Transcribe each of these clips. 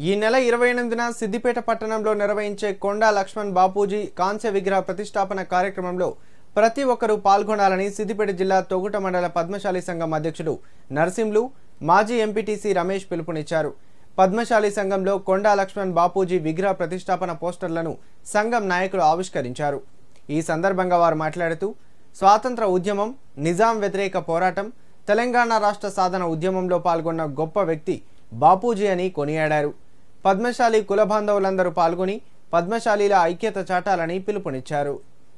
ఈ నెల 28న సిద్దిపేట పట్టణంలో నిర్వహించే కొండా లక్ష్మణ్ బాపూజీ కాంస్య విగ్రహ ప్రతిష్టాపన కార్యక్రమంలో ప్రతి ఒక్కరూ పాల్గొనాలని సిద్దిపేట జిల్లా తొగుట మండల పద్మశాలి సంఘం అధ్యక్షుడు నర్సింలు మాజీ ఎంపీటీసీ రమేష్ పిలుపునిచ్చారు. పద్మశాలి సంఘంలో కొండా లక్ష్మణ్ బాపూజీ విగ్రహ ప్రతిష్టాపన పోస్టర్లను సంఘం నాయకులు ఆవిష్కరించారు. ఈ సందర్భంగా వారు మాట్లాడుతూ స్వాతంత్ర ఉద్యమం, నిజాం వ్యతిరేక పోరాటం, తెలంగాణ రాష్ట్ర సాధన ఉద్యమంలో పాల్గొన్న గొప్ప వ్యక్తి బాపూజీ అని కొనియాడారు. పద్మశాలి కుల బాంధవులందరూ పాల్గొని పద్మశాలీల ఐక్యత చాటాలని పిలుపునిచ్చారు.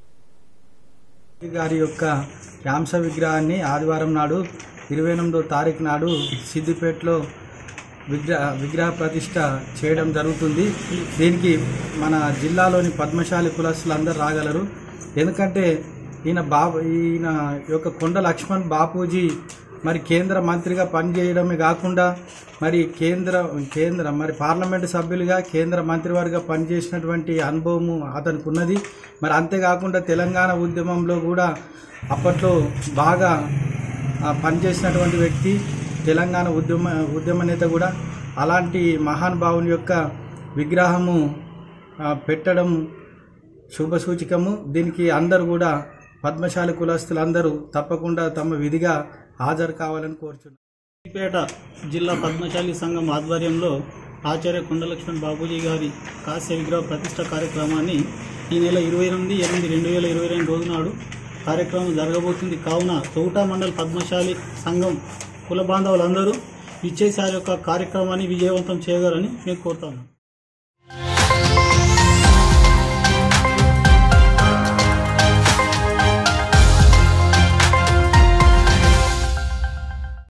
గారి యొక్క కాంస్య విగ్రహాన్ని ఆదివారం నాడు 28వ తారీఖు నాడు సిద్దిపేటలో విగ్రహ ప్రతిష్ట చేయడం జరుగుతుంది. దీనికి మన జిల్లాలోని పద్మశాలి కులస్తులందరూ రాగలరు. ఎందుకంటే ఈయన యొక్క కొండ లక్ష్మణ్ బాపూజీ మరి కేంద్ర మంత్రిగా పనిచేయడమే కాకుండా మరి మరి పార్లమెంటు సభ్యులుగా కేంద్ర మంత్రివర్గ పనిచేసినటువంటి అనుభవము అతనికి ఉన్నది. మరి అంతేకాకుండా తెలంగాణ ఉద్యమంలో కూడా అప్పట్లో బాగా పనిచేసినటువంటి వ్యక్తి, తెలంగాణ ఉద్యమ నేత కూడా. అలాంటి మహానుభావుని యొక్క విగ్రహము పెట్టడం శుభసూచకము. దీనికి అందరూ కూడా పద్మశాలి కులస్తులందరూ తప్పకుండా తమ విధిగా హాజరు కావాలని కోరుచున్నారు. సిద్దిపేట జిల్లా పద్మశాలి సంఘం ఆధ్వర్యంలో ఆచార్య కొండ లక్ష్మణ్ బాపూజీ గారి కాంస్య విగ్రహ ప్రతిష్ట కార్యక్రమాన్ని ఈ నెల 28/8/2022 రోజు నాడు కార్యక్రమం జరగబోతుంది. కావున తొగుట మండల పద్మశాలి సంఘం కుల బాంధవులందరూ విచ్చేసి ఆ యొక్క కార్యక్రమాన్ని విజయవంతం చేయగలని మేము కోరుతాము.